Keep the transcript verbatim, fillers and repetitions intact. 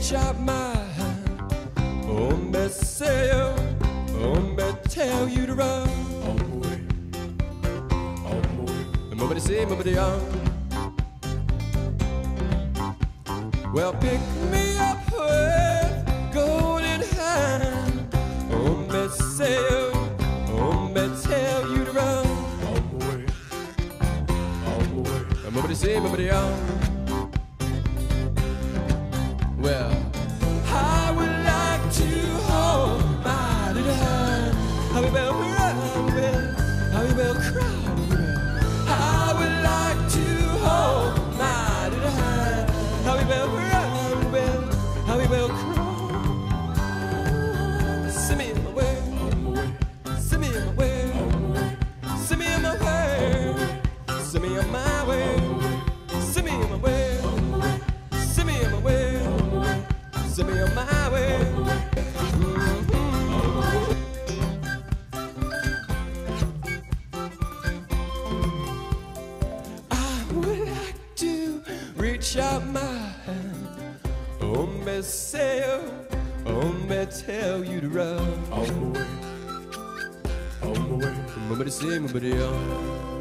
reach out my hand. Oh, me say you, oh, me tell you to run. On my way, on my way. Nobody say, nobody on. Well, pick me up with golden hand. Oh, me say you, oh, me tell you to run. On my way, on my way. Nobody say, nobody on. Well, I would like to hold my little hand. I will run with, I will cry with. I would like to hold my little hand. I will run with, I will cry. Send me in my way, send me in my way, send me in my way, send me in my way, send me in my way, send me in my way. Send me on my way. Mm-hmm. I would like to reach out my hand. Oh, me say, oh, me tell you to run. On my way, on my way. Nobody say, nobody on.